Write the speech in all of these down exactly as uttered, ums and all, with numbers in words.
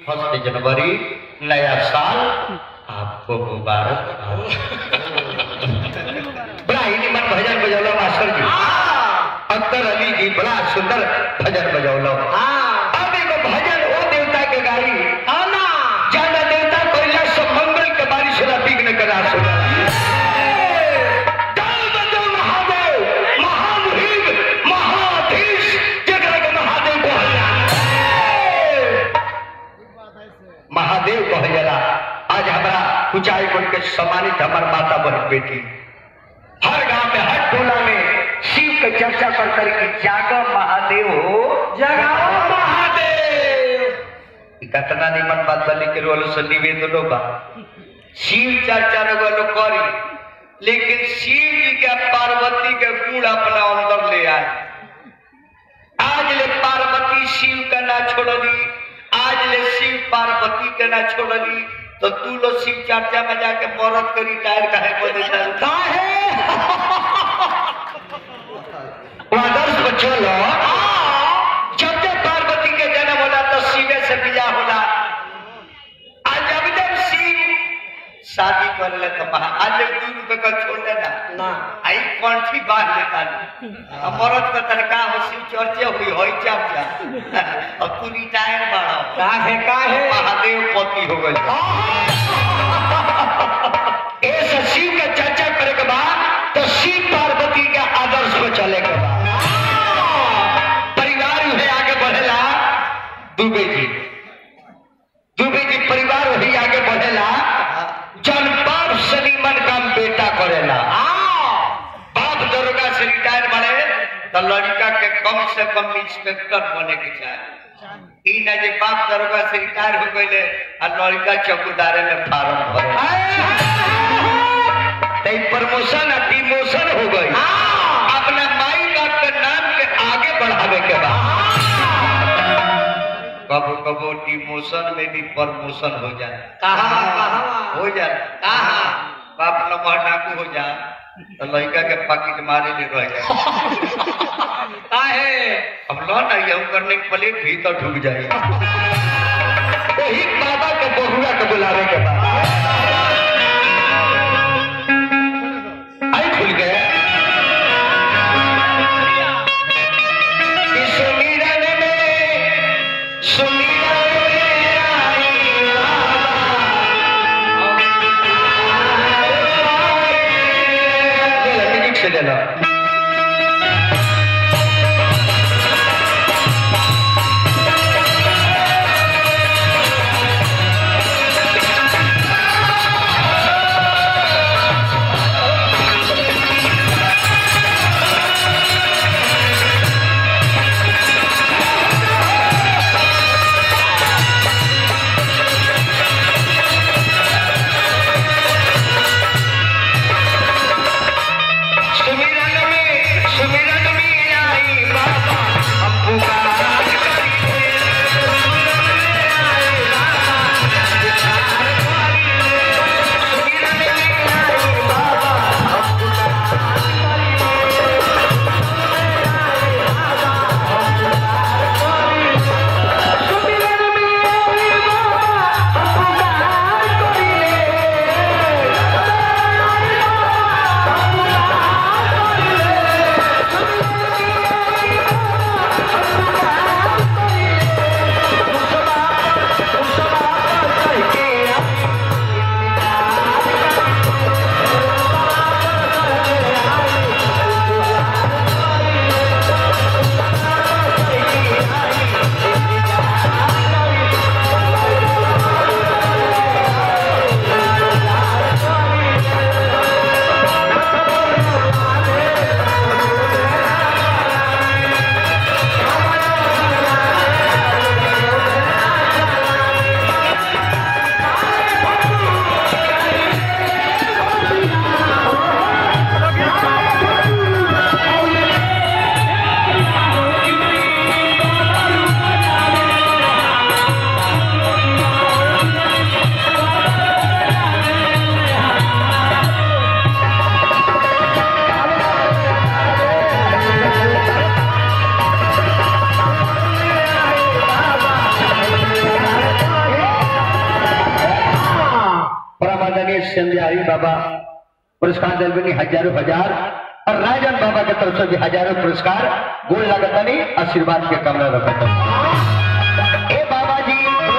First जनवरी नया साल आपको मुबारक। बड़ा ही निमन भजन बजौलो मास्टर जी, अख्तर अली जी बड़ा सुंदर भजन बजौलो। अब एगो भजन वो देवता के गाई जाना देवता कोयला सब मंगल के बारिश होला विघ्न करा सुना महादेव कहला। आज हमारा ऊंचाई कोट के सम्मानित हमार माता बहन बेटी हर गांव में हर टोला में शिव की चर्चा कर कर की जागा महादेव हो जगाओ महादेव। कितना निमन बात बनी के रोल से निवेदन बा शिव चर्चा रो करी, लेकिन शिव जी के पार्वती के गुण अपना अंदर ले आए। आज ले पार्वती शिव का ना छोड़ी, आज ले शिव पार्वती के ना छोड़ली, तो तू लोग शिव चर्चा में जाके मरद करी टायर काहे को देता काहे आदर्श बच्चों लो। जब जब पार्वती के जन्म होला तो शिवे से बिया होला। आज जब जब शिव शादी कर ले तो आज दू रुपए का छोड़ देना ना आई कंठी बांध लेता अब मरद का तड़का हो शिव चर्चा हुई हो चर्चा। अब तू रिटायर बाड़ा काहे काहे महादेव पति हो गई। ऐसे शिव का चर्चा करे के बाद तो शिव पार्वती के आदर्श में चले के बाद परिवार में आगे बढ़ेला। दुबे जी दुबे जी परिवार वही आगे बढ़ेला जन बाप से निमन काम बेटा करेला। बाप दरोगा से रिटायर बने तो लड़का के कम से कम इंस्पेक्टर बने के चाहे। ई ना जे बाप दरोगा से रिटायर हो गए और लड़का चौकीदारे में फार्म भरे तो प्रमोशन और डिमोशन हो गई। अपना माई बाप के नाम के आगे बढ़ावे के बाद कबो कबो डिमोशन में भी प्रमोशन हो जाए। कहा हो जाए कहा बाप नंबर डाकू हो जाए तो लड़का के पॉकेट मारे ले रह जाए। काहे अब लो ना ये करने के प्लेट भीतर ढुक जाए। वही बाबा के बहुआ के बुलावे के बाद आई खुल गया से लेना। संध्यारी बाबा पुरस्कार दिल बनी हजारों हजार और राजन बाबा के तरफ से भी हजारों पुरस्कार गोल लगतनी आशीर्वाद के कमरा रखता ए बाबा जी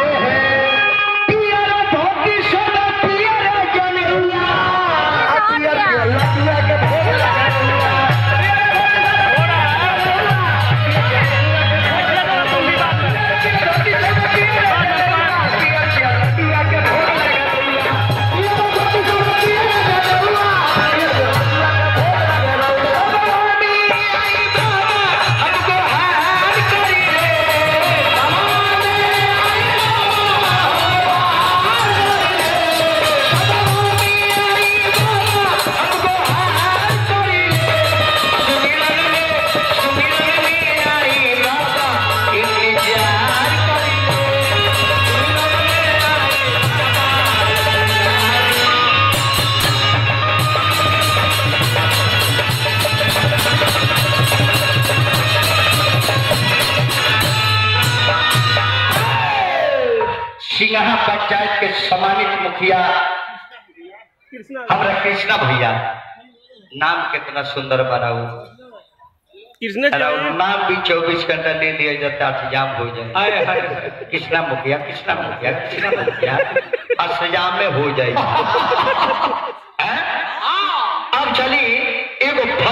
सिंघा पंचायत के सम्मानित मुखिया हमारा कृष्णा भैया नाम कितना सुंदर बनाऊ नाम भी चौबीस घंटा ले लिया जाता इंतजाम हो जाए कृष्णा मुखिया कृष्णा मुखिया कृष्णा मुखिया इंतजाम में हो जाए अब चलिए